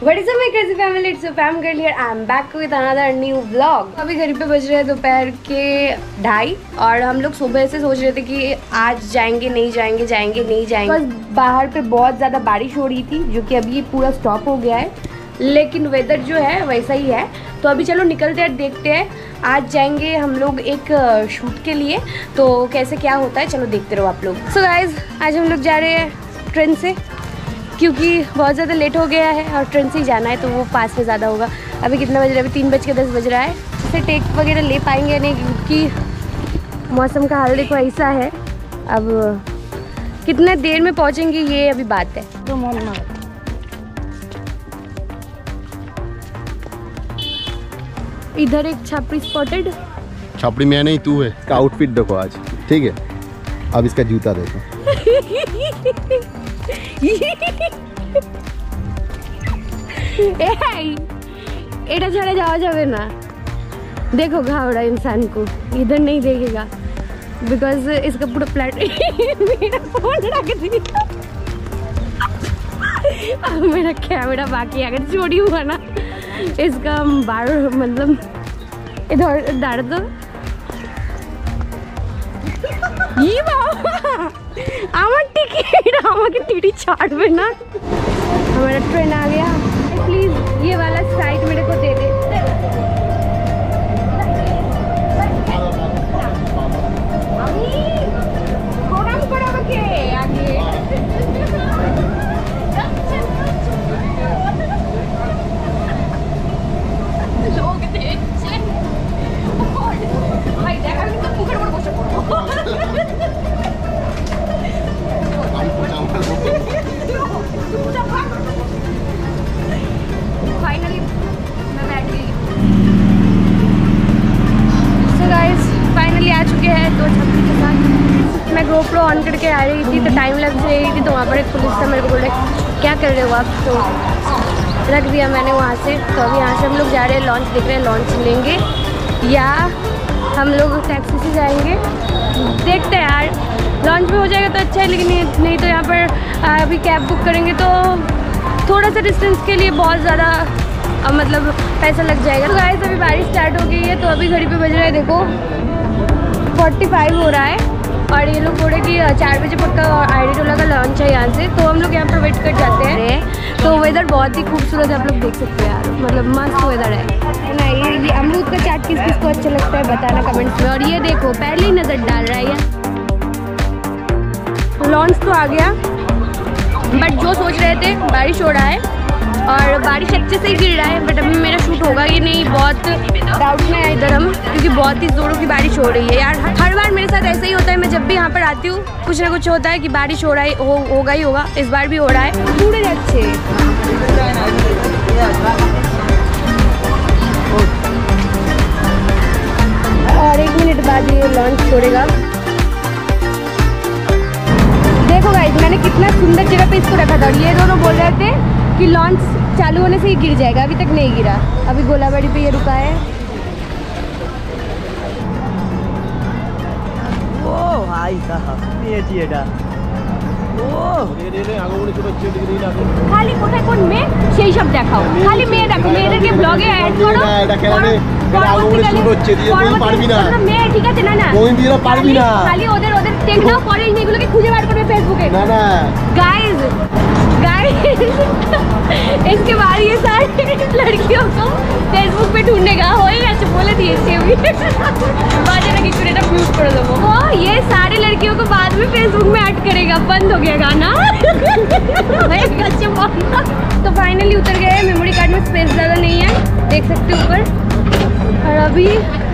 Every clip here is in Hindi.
What is up my crazy family? It's your fam girl here. I'm back with another new vlog. अभी घर पे बज रहे हैं दोपहर के 2:30 और हम लोग सुबह से सोच रहे थे कि आज जाएंगे नहीं जाएंगे, जाएंगे नहीं जाएंगे। बस बाहर पे बहुत ज़्यादा बारिश हो रही थी जो कि अभी पूरा स्टॉप हो गया है, लेकिन वेदर जो है वैसा ही है। तो अभी चलो निकलते हैं, देखते हैं। आज जाएंगे हम लोग एक शूट के लिए, तो कैसे क्या होता है चलो देखते रहो आप लोग। सो गाइज आज हम लोग जा रहे हैं ट्रेन से, क्योंकि बहुत ज़्यादा लेट हो गया है और ट्रेन से ही जाना है तो वो पास में ज़्यादा होगा। अभी कितना बज रहा है? अभी 3:10 बज रहा है। इससे टेक वगैरह ले पाएंगे नहीं, क्योंकि मौसम का हाल देखो ऐसा है। अब कितने देर में पहुँचेंगे ये अभी बात है। तो इधर एक छापड़ी स्पॉटेड। छापड़ी में नहीं, तू है। इसका आउटफिट देखो आज, ठीक है। अब इसका जूता देखो। এটা ছাড়া যাওয়া যাবে না। देखो घावड़ा इंसान को इधर नहीं देखेगा, बिकॉज इसका पूरा प्लेट मेरा फोन रख दिया। अब मेरा कैमरा बाकी अगर चोरी हुआ ना इसका बार मतलब इधर डाल दो। ये बाबा আমার टिकट আমাকে टीटी ছাড়বে না। हमारा ट्रेन आ गया। प्लीज ये वाला साइड मेरे को दे दे। फाइनली मैं बैठ गई। सो गाइस फाइनली आ चुके हैं दो छपरी के साथ। मैं GoPro ऑन करके आ रही थी तो टाइम लग रही थी, तो वहाँ पर एक पुलिस था, मेरे को बोले क्या कर रहे हो आप, तो रख दिया मैंने वहाँ से। तो अभी यहाँ से हम लोग जा रहे हैं लॉन्च देख रहे हैं, लॉन्च लेंगे या हम लोग टैक्सी से जाएंगे, देखते हैं यार। लॉन्च में हो जाएगा तो अच्छा है, लेकिन नहीं तो यहाँ पर अभी कैब बुक करेंगे तो थोड़ा सा डिस्टेंस के लिए बहुत ज़्यादा मतलब पैसा लग जाएगा। तो गाइस अभी बारिश स्टार्ट हो गई है, तो अभी घड़ी पे बज रहा है देखो 45 हो रहा है और ये लोग बोले कि 4 बजे पक्का आईडी टोला का लॉन्च है यहाँ से, तो हम लोग यहाँ पर वेट कर जाते हैं। तो वेदर बहुत ही खूबसूरत है, आप लोग देख सकते हैं यार, मतलब मस्त वेदर है ना। ये अमरूद का चाट किस किस को अच्छा लगता है बताना कमेंट्स में। और ये देखो पहले ही नज़र डाल रहा है ये लॉन्च तो आ गया, बट जो सोच रहे थे बारिश हो रहा है और बारिश अच्छे से ही गिर रहा है, बट अभी मेरा शूट होगा कि नहीं बहुत डाउट में है इधर हम, क्योंकि बहुत ही ज़ोरों की बारिश हो रही है यार। हर बार मेरे साथ ऐसा ही होता है, मैं जब भी यहाँ पर आती हूँ कुछ ना कुछ होता है कि बारिश हो रहा है, होगा ही होगा। इस बार भी हो रहा है पूरे अच्छे। और 1 मिनट बाद ये लॉन्च छोड़ेगा। देखो गाइस मैंने कितना सुंदर जगह पे इसको रखा था और ये दोनों बोल रहे थे कि लॉन्च चालू होने से ही गिर जाएगा, अभी तक नहीं गिरा। अभी गोलाबाड़ी पे ये रुका है। ओ भाई साहब ये चिएटा খালি কোথায় কোন মেয়ে সেই সব দেখাও, খালি মেয়ে দেখো, মেয়েদেরকে ব্লগে অ্যাড করো। মেয়ে ঠিক আছে না, না পারবি না, খালি ওদের টেক নাও, পরে মেয়েগুলোকে খুঁজে বার করবে ফেসবুকে। না না गाइस इसके बाद ये सारी लड़कियों को फेसबुक पे ढूंढेगा। हो ही अच्छा बोले दिए बाजे लगी पूरे म्यूट कर दो। वो ये सारी लड़कियों को बाद में फेसबुक में ऐड करेगा, बंद हो गया गाना। तो फाइनली उतर गए। मेमोरी कार्ड में स्पेस ज़्यादा नहीं है, देख सकते हो ऊपर। और अभी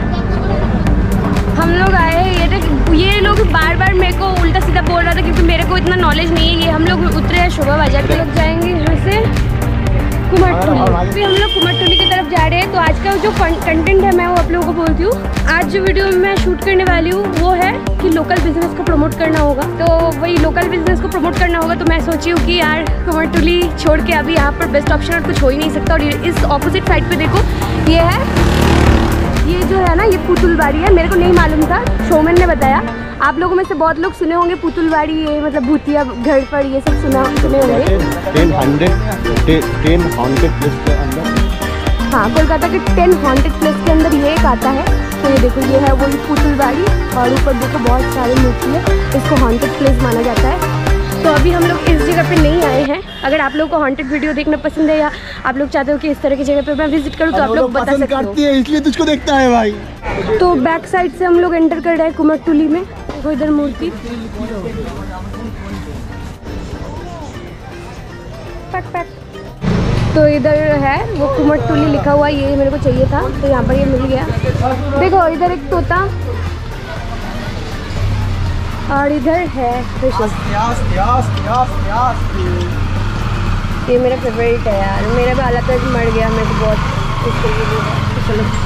हम लोग आए हैं, ये लोग बार बार मेरे को उल्टा सीधा बोल रहा था क्योंकि मेरे को इतना नॉलेज नहीं है। ये हम लोग उतरे हैं शोभा बाजार के, लोग जाएंगे यहाँ से कुमारटोली। फिर हम लोग कुमारटोली की तरफ जा रहे हैं। तो आज का जो कंटेंट है मैं वो आप लोगों को बोलती हूँ। आज जो वीडियो में मैं शूट करने वाली हूँ वो है कि लोकल बिजनेस को प्रमोट करना होगा। तो वही लोकल बिजनेस को प्रमोट करना होगा, तो मैं सोची हूँ कि यार कुमारटोली छोड़ के अभी यहाँ पर बेस्ट ऑप्शन और कुछ हो ही नहीं सकता। और इस ऑपोजिट साइड पर देखो ये है, ये जो है ना ये पुतुल बाड़ी है, मेरे को नहीं मालूम था, शोमैन ने बताया। आप लोगों में से बहुत लोग सुने होंगे पुतुलवाड़ी, ये मतलब भूतिया घड़पड़, ये सब सुने होंगे। 10 हॉन्टेड प्लेस के अंदर। हाँ, कोलकाता के 10 हॉन्टेड प्लेस के अंदर ये एक आता है। तो ये देखो, ये है वही पुतुलवाड़ी और ऊपर देखो बहुत सारे मूर्ति है। इसको हॉन्टेड प्लेस माना जाता है। तो अभी हम लोग इस जगह पे नहीं आए हैं। अगर आप लोगों को हॉन्टेड वीडियो देखना पसंद है या आप लोग चाहते हो कि इस तरह की जगह पे मैं विजिट करूँ तो आप लोग बता सकते हो। इसलिए तुझको देखता है भाई। तो बैक साइड से हम लोग एंटर कर रहे हैं कुमटुली में। देखो इधर मूर्ति, तो इधर है वो कुमटुली लिखा हुआ, ये मेरे को चाहिए था तो यहाँ पर ये मिल गया। देखो इधर एक तोता और इधर है ये मेरा फेवरेट है यार। मेरा भी आला तक मर गया, मेरे को बहुत इसके लिए है। तो चलो,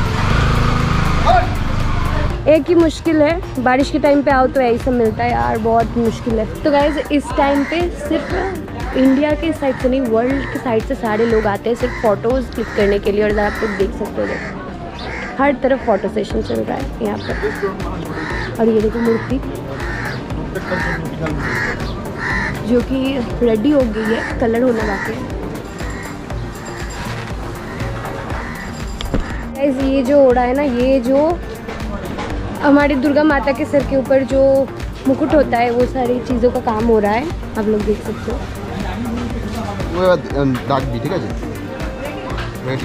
एक ही मुश्किल है, बारिश के टाइम पे आओ तो यही सब मिलता है यार, बहुत मुश्किल है। तो गाइज इस टाइम पे सिर्फ इंडिया के साइड से नहीं, वर्ल्ड के साइड से सारे लोग आते हैं सिर्फ फ़ोटोज़ क्लिक करने के लिए। और आप लोग देख सकते हो हर तरफ फ़ोटो सेशन चल रहा है यहाँ पर। और ये देखो मूर्ति जो कि रेडी हो गई है, कलर होना बाकी है। गाइस ये जो हो रहा है ना, ये जो हमारी दुर्गा माता के सिर के ऊपर जो मुकुट होता है, वो सारी चीज़ों का काम हो रहा है, आप लोग देख सकते हो। वो दाग भी ठीक है जी, रेडी।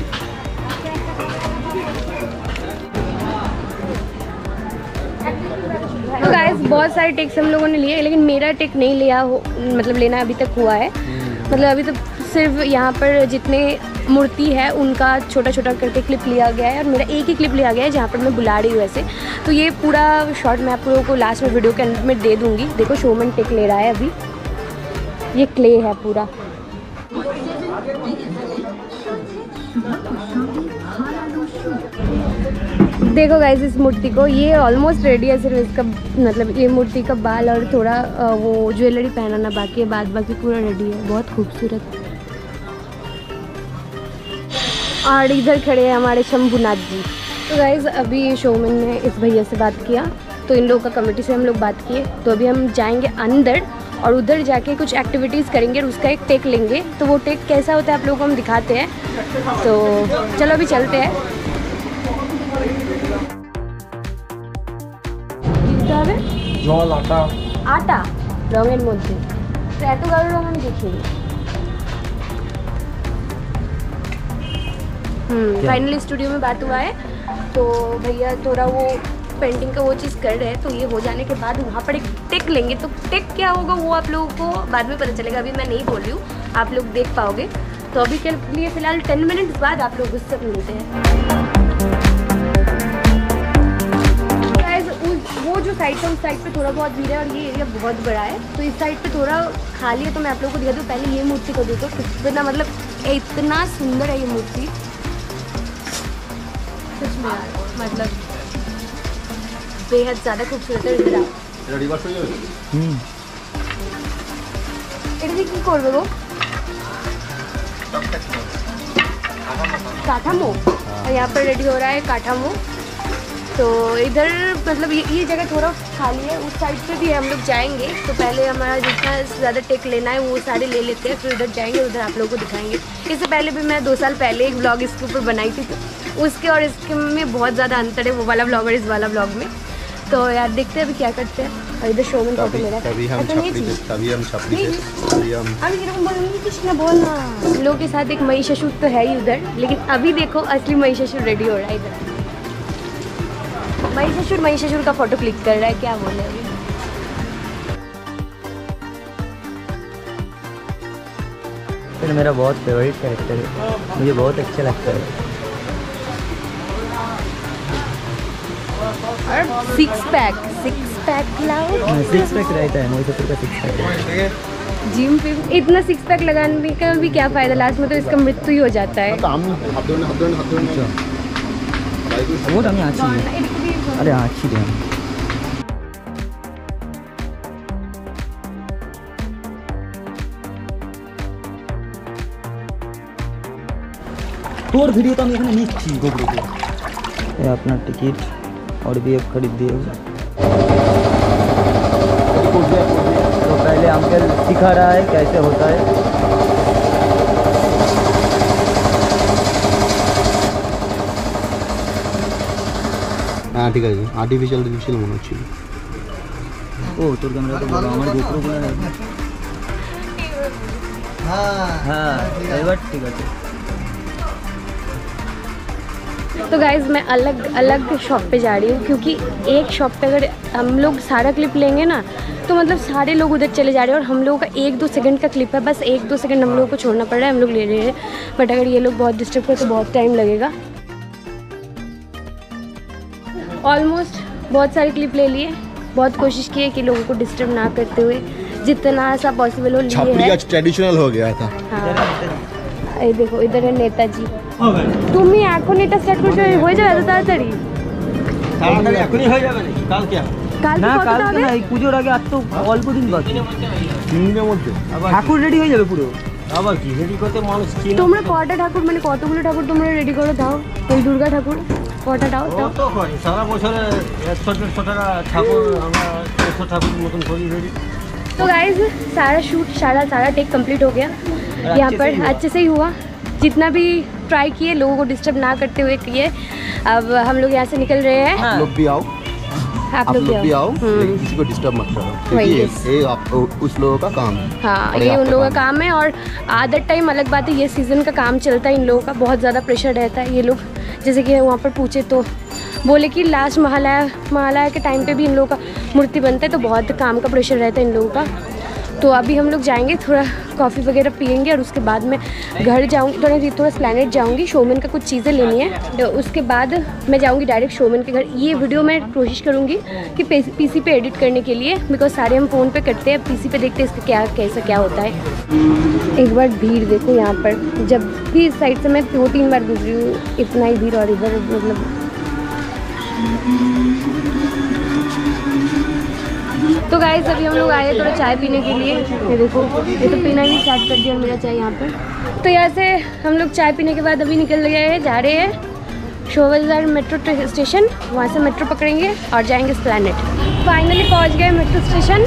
तो गाइस बहुत सारे टेक्स हम लोगों ने लिए, लेकिन मेरा टेक नहीं लिया हो, मतलब लेना अभी तक हुआ है। मतलब अभी तो सिर्फ यहाँ पर जितने मूर्ति है उनका छोटा छोटा करके क्लिप लिया गया है और मेरा एक ही क्लिप लिया गया है जहाँ पर मैं बुला रही हूँ ऐसे। तो ये पूरा शॉट मैं आप लोगों को लास्ट में वीडियो के अंत में दे दूँगी। देखो शोमैन टेक ले रहा है अभी, ये क्ले है पूरा। देखो गाइस इस मूर्ति को, ये ऑलमोस्ट रेडी है, सिर्फ इसका मतलब ये मूर्ति का बाल और थोड़ा वो ज्वेलरी पहनाना बाकी है, बाद बाकी पूरा रेडी है। बहुत खूबसूरत। और इधर खड़े हैं हमारे शंभुनाथ जी। तो गाइस अभी शोमैन ने इस भैया से बात किया, तो इन लोगों का कमेटी से हम लोग बात किए। तो अभी हम जाएंगे अंदर और उधर जाके कुछ एक्टिविटीज़ करेंगे और उसका एक टेक लेंगे। तो वो टेक कैसा होता है आप लोगों को हम दिखाते हैं। तो चलो अभी चलते हैं। জল আটা আটা রঙের মধ্যে, তো এত গাঢ় রঙ আমি দেখিনি। फाइनली स्टूडियो में बात हुआ है, तो भैया थोड़ा वो पेंटिंग का वो चीज़ कर रहे हैं। तो ये हो जाने के बाद वहाँ पर एक टेक लेंगे। तो टेक क्या होगा वो आप लोगों को बाद में पता चलेगा, अभी मैं नहीं बोल रही हूँ, आप लोग देख पाओगे। तो अभी के लिए फ़िलहाल 10 मिनट्स बाद आप लोग उससे मिलते हैं। वो जो साइड है उस साइड पे थोड़ा बहुत भीड़ है और ये एरिया बहुत बड़ा है। तो इस साइड पे थोड़ा खाली है, तो मैं आप लोगों को दिखा दूँ। पहले ये मूर्ति को देखो, कितना मतलब इतना सुंदर है ये मूर्ति, सच में यार, मतलब बेहद ज़्यादा खूबसूरत है। এটা কি করবে গো? काठामो, और यहाँ पर रेडी हो रहा है काठामो। तो इधर मतलब ये जगह थोड़ा खाली है, उस साइड पे भी हम लोग जाएंगे। तो पहले हमारा जितना ज़्यादा टेक लेना है वो सारे ले लेते हैं, फिर उधर जाएंगे, उधर आप लोगों को दिखाएंगे। इससे पहले भी मैं 2 साल पहले एक ब्लॉग इसके ऊपर बनाई थी, तो उसके और इसके में बहुत ज़्यादा अंतर है, वो वाला ब्लॉग और इस वाला ब्लॉग में। तो यार देखते हैं अभी क्या करते हैं। और इधर शोमैन फोटो मेरा तभी हम छपरी कृष्ण बोलना लोगों के साथ एक महिषासुर तो है ही उधर, लेकिन अभी देखो असली महिषासुर रेडी हो रहा है इधर। महिषासुर का फोटो क्लिक कर रहा है, क्या बोले अभी। फिर मेरा बहुत फेवरेट कैरेक्टर है, मुझे बहुत अच्छा लगता है। और सिक्स पैक लाओ, 6 पैक रहता है, महिषासुर का 6 पैक। जिम पे इतना 6 पैक लगाने का भी क्या फ़ायदा, लास्ट में तो इसका मृत्यु ही हो जाता है। वो तो हमें अच्छी है, अरे हाँ अच्छी है। তোর ভিডিও তো আমি এখানে নিচ্ছি গোপ্রো। ये अपना टिकट और भी एक खरीद दिए। अंकल सिखा रहा है कैसे होता है। हाँ ठीक है, आर्टिफिशियल मने হচ্ছিল। ও তোর ক্যামেরা তো বড়, আমার গোপ্রো গুলো নেই। হ্যাঁ এবার ঠিক আছে। तो गाइज़ मैं अलग अलग शॉप पे जा रही हूँ, क्योंकि एक शॉप पे अगर हम लोग सारा क्लिप लेंगे ना तो मतलब सारे लोग उधर चले जा रहे हैं और हम लोगों का 1-2 सेकंड का क्लिप है, बस 1-2 सेकंड हम लोगों को छोड़ना पड़ रहा है, हम लोग ले रहे हैं। बट अगर ये लोग बहुत डिस्टर्ब करें तो बहुत टाइम लगेगा। ऑलमोस्ट बहुत सारे क्लिप ले लिए, बहुत कोशिश की है कि लोगों को डिस्टर्ब ना करते हुए जितना सा पॉसिबल हो लिए छपरी है। आज ट्रेडिशनल हो गया था। हाँ ये देखो इधर है नेताजी। তুমি এখন এটা স্টার্ট করছো, হয়ে যাবে এত তাড়াতাড়ি? তাড়াতাড়ি এখনই হয়ে যাবে নাকি? কাল কি? কাল না কতটা কাল হবে? না, এই পুজোর আগে আর তো অল্প দিন বাকি। 3 দিনের মধ্যে ঠাকুর রেডি হয়ে যাবে পুরো। আবার কি রেডি করতে মানুষ কি? তোমরা কটা ঠাকুর মানে কতগুলো ঠাকুর তোমরা রেডি করো দাও? ওই দুর্গা ঠাকুর কটা দাও? ও তো করি সারা বছরে 100-150টা ঠাকুর আমরা 100 ঠাকুর মতন করি রেডি। तो गाइज सारा शूट सारा टेक कंप्लीट हो गया यहाँ पर, अच्छे से ही हुआ। जितना भी ट्राई किए लोगों को डिस्टर्ब ना करते हुए किए। अब हम लोग यहाँ से निकल रहे हैं। आप लोग भी आओ, आप लोग भी आओ, लेकिन किसी को डिस्टर्ब मत करो, क्योंकि ये आप उस लोगों का काम है। हाँ ये उन लोगों का काम है, और अदर टाइम अलग बात है, ये सीज़न का काम चलता है इन लोगों का, बहुत ज़्यादा प्रेशर रहता है। ये लोग जैसे कि वहाँ पर पूछे तो बोले कि लास्ट महालया के टाइम पे भी इन लोगों का मूर्ति बनता है, तो बहुत काम का प्रेशर रहता है इन लोगों का। तो अभी हम लोग जाएंगे, थोड़ा कॉफ़ी वगैरह पियेंगे और उसके बाद मैं घर जाऊँगी, थोड़ा एस्प्लैनेड जाऊँगी, शोमैन का कुछ चीज़ें लेनी है। तो उसके बाद मैं जाऊँगी डायरेक्ट शोमैन के घर। ये वीडियो मैं कोशिश करूँगी कि पीसी पे एडिट करने के लिए, बिकॉज सारे हम फ़ोन पे करते हैं, पीसी पे देखते हैं इसका क्या होता है। एक बार भीड़ देखो यहाँ पर, जब भी इस साइड से मैं 2-3 बार गुजरी हूँ, इतना ही भीड़। और इधर मतलब तो गाइस अभी हम लोग आए थोड़ा चाय पीने के लिए। ये देखो ये तो पीना ही स्टार्ट कर दिया मेरा चाय यहाँ पर। तो यहाँ से हम लोग चाय पीने के बाद अभी निकल गए हैं, जा रहे हैं शो बाज़ार मेट्रो स्टेशन। वहाँ से मेट्रो पकड़ेंगे और जाएंगे एस्प्लैनेड। फाइनली पहुँच गए मेट्रो स्टेशन।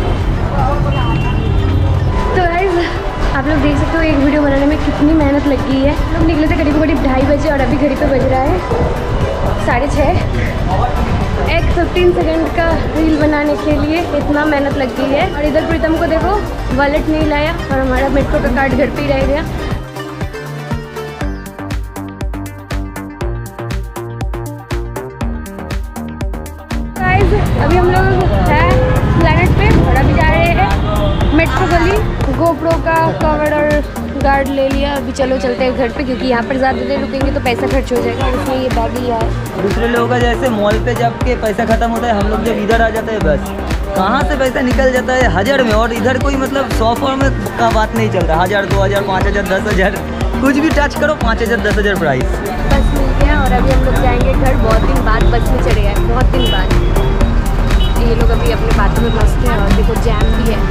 तो गाइस आप लोग देख सकते हो एक वीडियो बनाने में कितनी मेहनत लग गई है। हम लोग निकले थे करीब 2:30 बजे और अभी घड़ी पे बज रहा है 6:30। एक 15 सेकंड का रील बनाने के लिए इतना मेहनत लग गई है। और इधर प्रीतम को देखो वॉलेट नहीं लाया और हमारा मेट्रो का कार्ड घर पे ही रह गया। गाइस अभी हम लोग है प्लैनेट पे और अभी जा रहे हैं मेट्रो गली। गोप्रो का कवर और गार्ड ले लिया, अभी चलो चलते हैं घर पे, क्योंकि यहाँ पर ज़्यादा देर रुकेंगे तो पैसा खर्च हो जाएगा, इसलिए ये बैग लिया है। दूसरे लोगों का जैसे मॉल पे जब के पैसा खत्म होता है, हम लोग जब इधर आ जाते हैं बस कहाँ से पैसा निकल जाता है 1000 में। और इधर कोई मतलब 100 में का बात नहीं चल रहा, 1000, 2000, 5000, 10000 कुछ भी टच करो 5000, 10000 प्राइस। बस मिल गया और अभी हम लोग जाएंगे घर। बहुत दिन बाद बस में चढ़े हैं, बहुत दिन बाद। ये लोग अभी अपने बातों में मस्त हैं और देखो जैम भी है।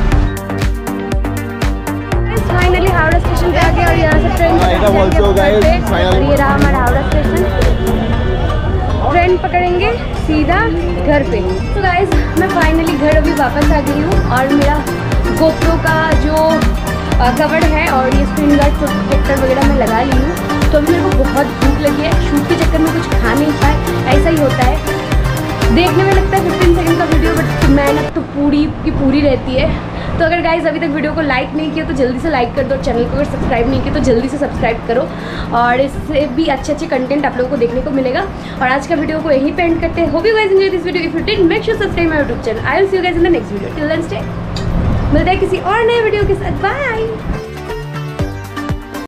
फाइनली हावड़ा स्टेशन पे आ गए और यहाँ से ट्रेन और ये रहा हमारा हावड़ा स्टेशन। ट्रेन पकड़ेंगे सीधा घर पे। तो गाइस मैं फाइनली घर अभी वापस आ गई हूँ और मेरा गोप्रो का जो कवर है और ये स्क्रीन गार्ड प्रोटेक्टर वगैरह मैं लगा ली हूँ। तो अभी मेरे को बहुत भूख लगी है, शूट के चक्कर में कुछ खा नहीं पाए, ऐसा ही होता है। देखने में लगता है 15 सेकंड का वीडियो, बट मेहनत तो पूरी की पूरी रहती है। तो अगर गाइस अभी तक वीडियो को लाइक नहीं किया तो जल्दी से लाइक कर दो, चैनल को अगर सब्सक्राइब नहीं किया तो जल्दी से सब्सक्राइब करो, और इससे भी अच्छे कंटेंट आप लोगों को देखने को मिलेगा। और आज का वीडियो को यहीं पे एंड करते हैं। Hope you guys enjoy this video. If you did make sure subscribe my YouTube channel. I will see you guys in the next video. Till then stay, मिलते हैं किसी और नए वीडियो के साथ। बाय।